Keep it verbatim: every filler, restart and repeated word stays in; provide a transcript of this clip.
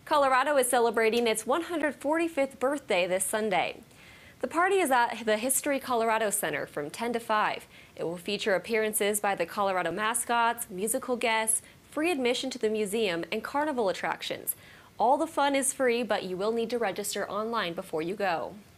Colorado is celebrating its one hundred forty-fifth birthday this Sunday. The party is at the History Colorado Center from ten to five. It will feature appearances by the Colorado mascots, musical guests, free admission to the museum, and carnival attractions. All the fun is free, but you will need to register online before you go.